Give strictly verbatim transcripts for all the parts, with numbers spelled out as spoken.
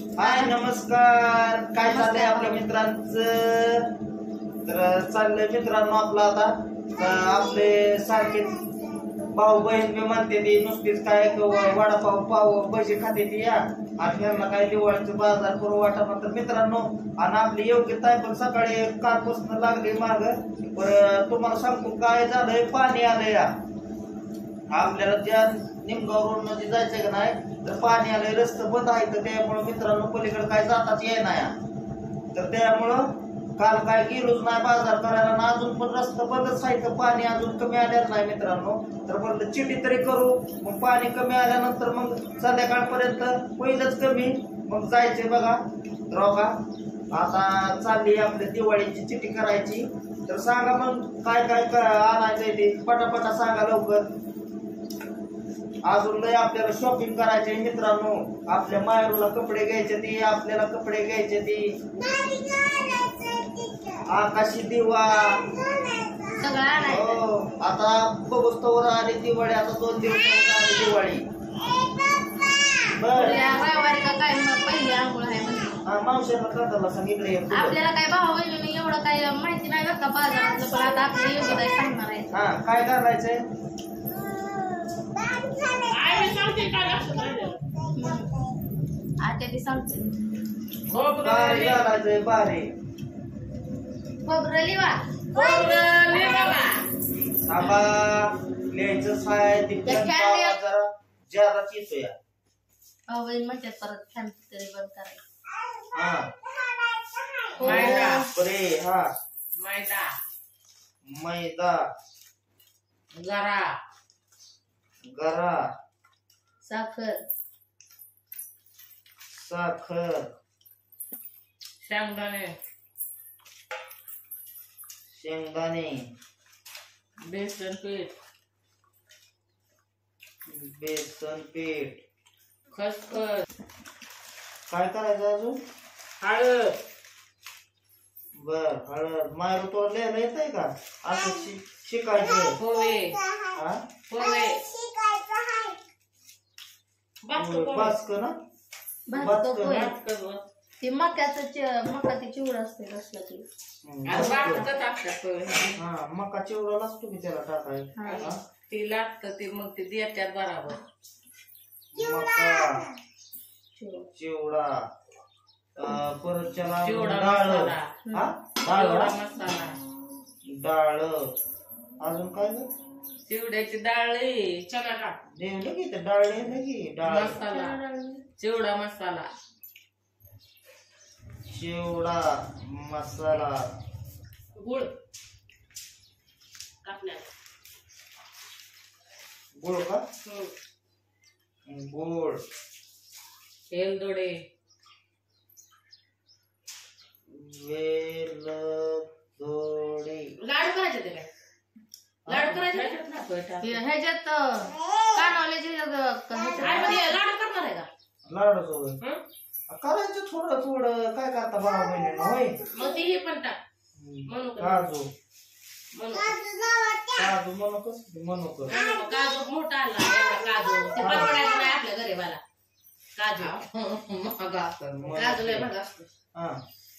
हाय नमस्कार. काय चाललंय आपल्या मित्रांचं? तर चाललंय मित्रांनो आपला आता आपले सारखे भाऊ बहीण मी म्हणते ती नुसतीच काय वडापाव पाव भजी खाते ती या आणि यांना काय दिवाळीचं बाजार करू वाटा म्हणतात मित्रांनो. आणि आपली योग्यता आहे पण सकाळी कालपासून लागली माग. पण तुम्हाला सांगतो काय झालंय, पाणी आलंय या आपल्याला ज्या निमगाव रोड मध्ये जायचंय का नाही तर पाणी आलंय, रस्ते बंद आहे. तर त्यामुळे मित्रांनो पलीकडे काय जाताच येईना या. तर त्यामुळं काल काय गेलोच नाही बाजार करायला ना अजून पण रस्ता बंदच आहे. तर पाणी अजून कमी आलेलं नाही मित्रांनो. तर म्हणलं चिठी तरी करू, मग पाणी कमी आल्यानंतर मग संध्याकाळपर्यंत होईलच कमी, मग जायचंय बघा. तर का आता चालली आपल्या दिवाळीची चिठी करायची. तर सांगा मग काय काय आणायचंय ते पटापटा सांगा लवकर. अजून लय आपल्याला शॉपिंग करायचे मित्रांनो. आपल्या मायरूला कपडे घ्यायचे ती, आपल्याला कपडे घ्यायचे ती, आकाशी दिवा सगळं आणायचं. हो आता बघूस्तवर आली दिवाळी. आता दोन दिवस आली दिवाळी. बर रविवारी का काय पहिली आंघोळ आहे म्हणजे हा मावशीला करताना सांगितलं. आपल्याला काय भाऊ बहिणी एवढं काय माहिती नाही बरं का बाजारातलं, पण आता आपल्याला योग्य काय सांगणार आहे. हा काय करायचंय आता ती सांगते काय करायचंय बारे खोबरं लिवा आबा लिहायचं साय जरा जादाच येतो या. भाऊ बहीण म्हणतात परत फॅन तरी बंद करायचं. हा मैदा बरे हा मैदा मैदा गरा गरा साखर साखर शेंगदाणे शेंगदाणे बेसन पीठ बेसन पीठ खसखस काय करायचं अजून हळद बर हळद मायरू तो लिहायला येत आहे का असं शि- शिकायचं पोहे हा पोहे बास्क ना भाजतो बाजकं पोहे. ना? ती मक्याचं च- मकाची चिवड असते कसलं की हम्म, बाजकं. टाकतात पोहे हा मका चिवडा लागतो की त्याला टाकाय हा. हा? ती लागतं ते मग ते देतात बराबर. मका चिवड. चिवडा अं, परत त्याला चिवडा डाळ मसाला. हा डाळ चिवडा ना? मसाला डाळ अजून काय ग? चिवड्याची डाळ चला टाक देवलं की ते डाळ लिहिलं की डाळ मसाला चिवडा मसाला चिवडा मसाला गुळ टाकण्यात गुळ का गुळ वेलदोडे वेलदोडे लाडू करायचे ते काय लाडू करायचे हे- ह्याच्यात कानवल्याचे ह्याच्यात- लाडू करणार आहे का लाडू सोबत करायचं थोडं थोडं काय करता बाबा बहिणीनं होय. मग ते हे पण टाक म्हणू का? काजू म्हणू काजू म्हणू कसं म्हणू कर म्हणू काजू मोठा आला एवढा काजू ते परवडायचं नाही आपल्या गरीबाला काजू महागा काजू लय महाग असतो. हा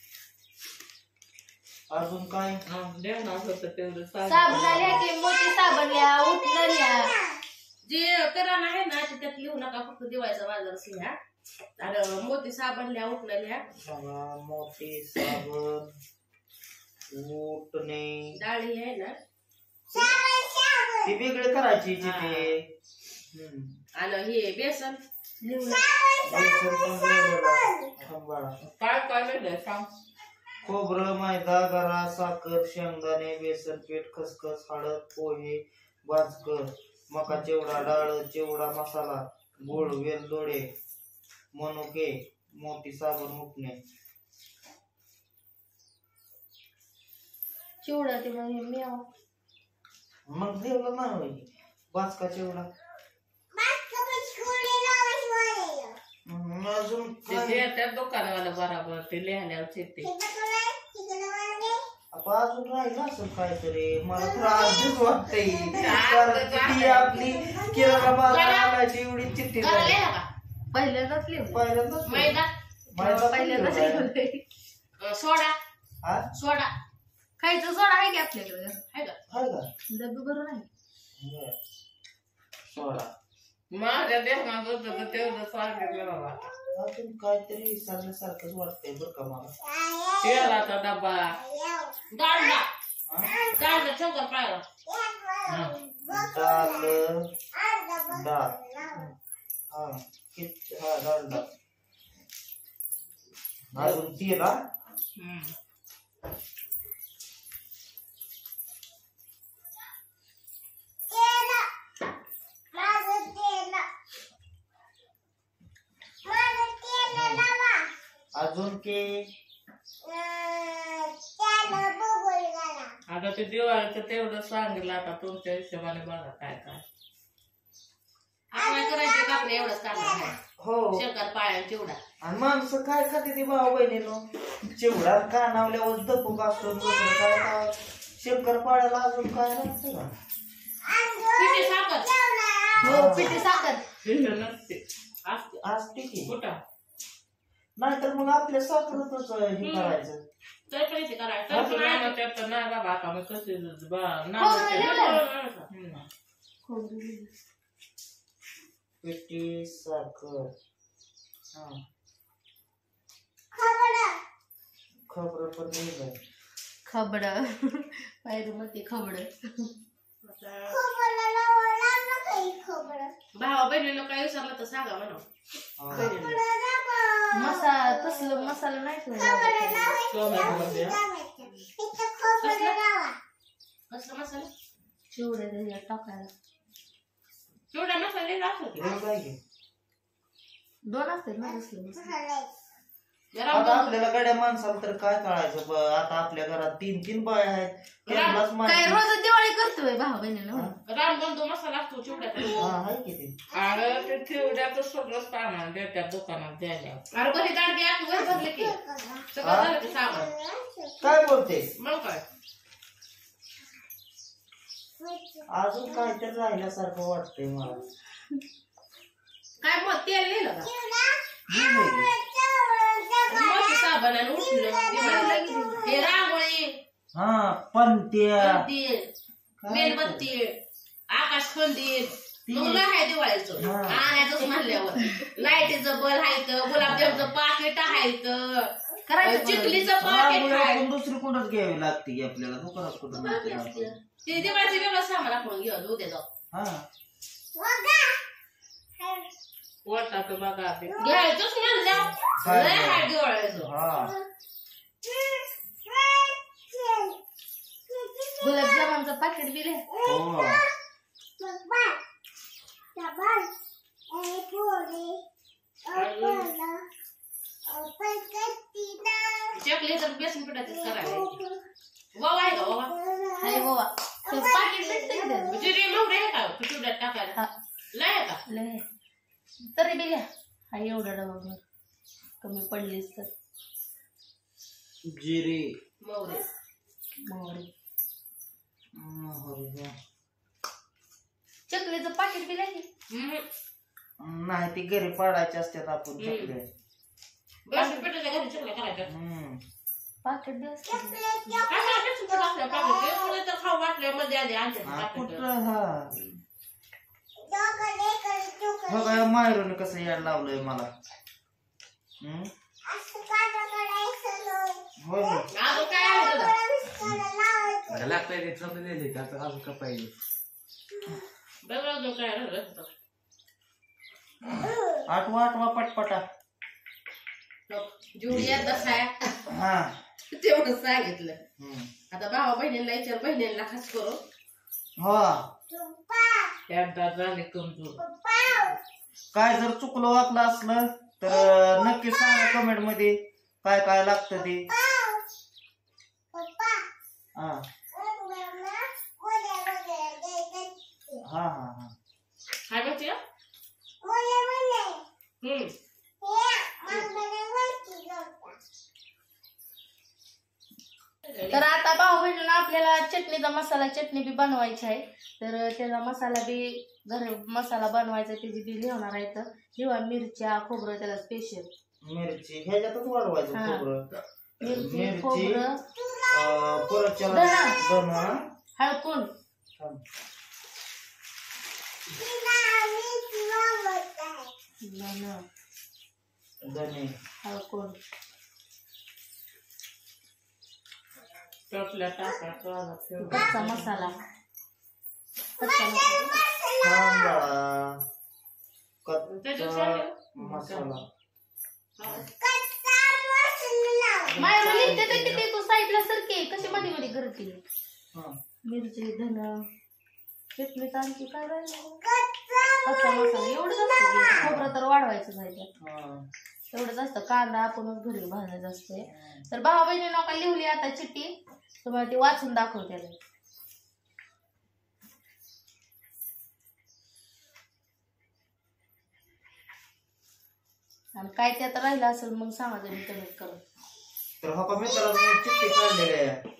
अजून काय देणार होतं तेवढं साबणा लिहा की मोठी साबण लिहा उठणं लिहा. जे किराणा आहे ना ते त्यात लिहू नका, फक्त दिवाळीचा बाजार लिहा. आणि मोती साबण लिहा उठणं लिहा. सांगा मोठी साबण उठणे डाळी आहे ना ती वेगळी करायची चिथे. आणि हे बेसन लिहून बेसन पण वेगळं. सांभाळा. काय काय वेगळं सांग. खोबरं मैदा गरा साखर शेंगदाणे बेसन पीठ खसखस हळद पोहे बाजकर मका चिवडा डाळ चिवडा मसाला गुळ वेलदोडे मनुके मोठी साबण उठणे. चिवडा ते मग हे मेव मग देवला ना होई बाजका चिवडा. हम्म, अजून काय? त्या दुकानवाला बराबर ते लिहिल्यावर ते आपण अजून राहिलं असं काहीतरी मला तर आधीच वाटतंय कारण ती आपली किराणा बाजार आणायची एवढी चिठ्ठी पहिल्यांदाच लिहू पहिल्यांदाच मैदा मैदा पहिल्यांदा कुठे आहे? शिकवलंय. सोडा हा सोडा खायचं सोडा आहे की आपल्याकडे आहे का हाय का डबे भरून आहे. बरं. सोडा माझ्या देहात होतं तेवढं सांगितलं बाबा अजून काहीतरी सांगण्यासारखंच वाटतंय बरं का मला. तेलाचा डब्बा डाळडा हा? डाळडा शंकर पाहिला डाळ डाळ हा कित हा डाळ डाळ अजून तेल हा अजून के आता ते दिवाळीचं तेवढं सांगितलं आता तुमच्या हिशोबाने बघा काय काय आपल्या करायचं आपलं एवढंच करणार आहे हो शंकर पाळ्या चिवडा आणि माणसं काय खाते ते भाऊ बहिणीनो चिवडा कानावल्यावर दपूक असतो दुसरं काय काय शंकर पाड्याला अजून काय नसतं का पिठी साखर हो पिठी साखर पिठी नसते असते असते की कुठं नाहीतर मग आपल्या साखरच हे करायचं तर पैसे करायचं तर पण आहे ना त्यात नाही बाबा आता मी कसे पिठी साखर हा खबर पण नाही खबड पायरू मध्ये खबड भावा बहिणीला काय विचारलं तर सांगा म्हणा मसाला तसलं मसाला नाही कसला मसाला चिवडे त्याच्यात टाकायला चिवडा मसाला असतो दोन असतात ना तसलं मसाला. आता आपल्याला गड्या माणसाला तर काय कळायचं ब- आता आपल्या घरात तीन तीन बाया आहेत त्यांनाच काय माहिती रोज दिवाळी करतोय भाऊ बहिणीला रामबंधू मसाला असतो चिवड्याचा हा आहे की ते अरे ते चिवड्याचं सगळं सामान देतात दुकानात द्यायला अरे बरी दांडी आत वर भरले की सगळं झालं की सामान काय बोलते मग काय अजून काहीतरी राहिल्यासारखं वाटतंय मला काय मग तेल लिहिलं का नाही माहिती. मोठी साबण आणि उठलं हे रांगोळी हा पंत्या कंदील मेणबत्ती आकाश कंदील मग आहे दिवाळीचं हा. आणायचंच म्हणल्यावर लाईटीचं बल हायचं गुलाबजामचं पाकिट हायचं करायचं चिखलीचं हा, पाकिट मुळे हाय आपण दुसरी कुठंच घ्यावी लागते की आपल्याला दुकानात कुठं मिळते आपल्याला. ते दिवाळीचं वेगळं सामान आपण घेऊ उद्या जाऊ हा वाटाचं बघा ते घ्यायचंच म्हणल्यावर लय हाय दिवाळीचं हा गुलाबजामांचं पाकिट बी रे हो चकलीचं बेसन पिठाचं करायचं वावा आहे का वावा अरे बाबा ते पाकिट भेटते की त्यात? जिरे मोहरे आहे का चिवड्यात टाकायला हा, लय आहे का लय तरी बी घ्या हा एवढा डबा भर कमी पडलीस तर जिरे मोहरे मोहरी मोहरी. चकलीचं पाकिट बी नाही हम्म. नाही ती घरी पाडायचे असतात आपण हम्म. चकले. बेसन पिठाच्या घरी चकल्या करायच्या हम्म. पाकिट बी असतं काय करायचं सुद्धा असलं पाकिट ते थोडं तर खाऊ वाटलं मध्ये आधी आणते हा, पाकिट कुठं हा बघा मायरोने कसं याड लावलंय मला हम्म? होय होय. अजून काय आहे तुला लागतंय ते छोटं दिले त्याचं अजून का पाहिजे बघा अजून काय राहिलं आठवा आठवा पटपटा जुडिया दसाय हा तेवढं सांगितलं हम्म. आता भावा बहिणीला विचार बहिणीला खास करू हा एकदा झाले कमजोर काय जर चुकलं वाचलं असलं तर नक्की सांगा कमेंट मध्ये काय काय लागतं ते हा हा हा हा काय म्हणते हम्म तर आता भाऊ बहिणीला आपल्याला चटणीचा मसाला चटणी बी बनवायची आहे तर त्याचा मसाला बी घर मसाला बनवायचा त्याची बी लिहणार आहे तर हिरवा मिरच्या खोबरं त्याला स्पेशल मिरची ह्याच्यातच वाढवायचं हा. खोबरं. मिरची मिरची खोबरं अं, परत त्याला धना. धना हळकुंड धना धने हळकुंड टोपल्या टाकायचं कच्चा मसाला कच्चा मसाला कांदा त्याच्यात कच्चा झालं? मसाला मायला लिहिते तर किती तू साईडला सरके कशी मध्ये मध्ये करते हा. मिरची धन चटणी आणखी काय राहिलं कच्चा मसाला एवढंच असतं की खोबरं तर वाढवायचं नाही त्यात हा. एवढंच असतं कांदा आपणच घरी भाजायचं असते. तर भावा बहिणी नका लिहली आता चिठ्ठी तुम्हाला ती वाचून दाखवते. आणि काय त्यात राहिलं असेल मग सांगा तुम्ही कमेंट करून. तर हा का मित्रांनो मी चिठ्ठी काढलेली आहे.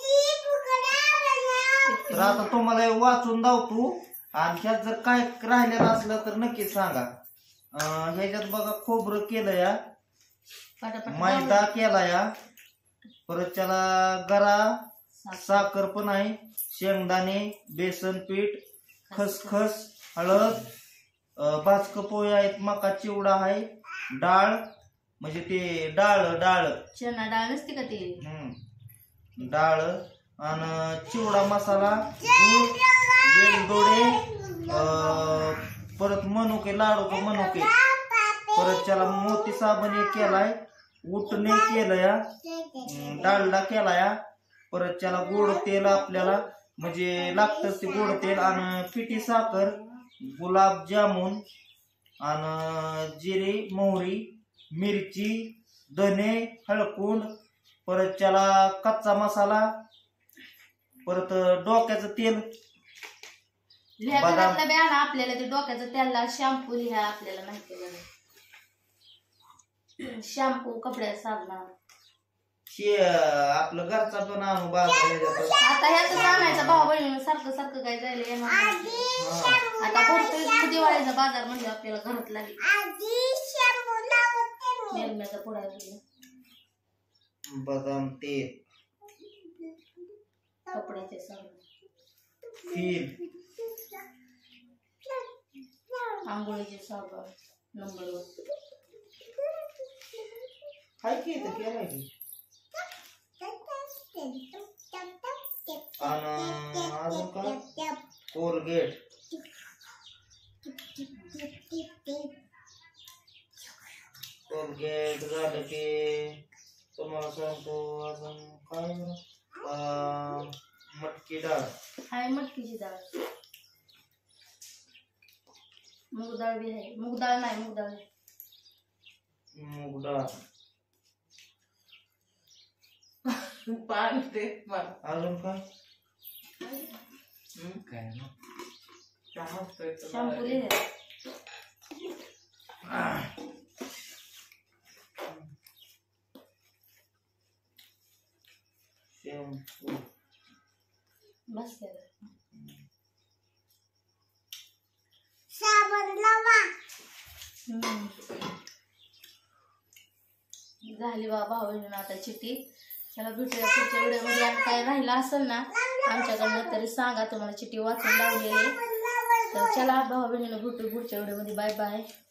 तर आता तुम्हाला हे वाचून दावतो आणि ह्यात जर काय राहिलेलं असलं तर नक्की सांगा. अं, ह्याच्यात बघा खोबरं केलं या, पटापट मैदा केला या, परत त्याला गरा साखर पण आहे, शेंगदाणे, बेसन पीठ, खसखस, हळद, अं, भाजक पोहे आहेत, मका चिवडा आहे, डाळ म्हणजे ते डाळ डाळ चना डाळ नसते का ते हम्म डाळ आणि चिवडा मसाला, गूळ, वेलदोडे, अं, परत मनुके, लाडूचे मनुके, परत त्याला मोती साबण एक केलाय, उटणे केलं या, अं, डालडा केलाय, परत त्याला गोड तेल आपल्याला म्हणजे लागतच ते गोड तेल आणि पिठी साखर, गुलाबजामुन आणि जिरे, मोहरी, मिरची, धने, हळकुंड, परत त्याला कच्चा मसाला, परत डोक्याचं तेल, लिहा बदाम. घरातला बी आणा आपल्याला ते डोक्याचं त्याला शॅम्पू लिहा आपल्याला माहिती आहे. शॅम्पू कपड्याचा साबण हे आपलं घरचा पण आणू बाजार ह्याच्यात. आता ह्याच आणायचा भाऊ बहिणी सारखं सारखं काय जायला येणार नाही. हा. आता भरतोय दिवाळीचा बाजार म्हणजे आपल्याला घरात लागेल मेलम्याचा पुढा बदाम तेल, कपड्याचे साबण फील, आंघोळीचे साबण नंबर वन काय की इथं केलाय की आणि अजून काय कोलगेट, कोलगेट झालं की तुम्हाला सांगतो अजून काय अं, मटकी डाळ, आहे मटकीची डाळ मूग डाळ बी आहे मूग डाळ नाही मूग डाळ मूग डाळ, पान ते पान अजून काय काय ना शॅम्पू लिहा शॅम्पू, बस झाली बा भाऊ बहिणीनं आता चिठ्ठी. त्याला भेटूया पुढच्या व्हिडिओमध्ये आणि काय राहिलं असेल ना आमच्याकडनं तरी सांगा तुम्हाला चिठ्ठी वाचून लावलेली. तर चला भाऊ बहिणीनं भेटू पुढच्या व्हिडिओमध्ये. Bye bye.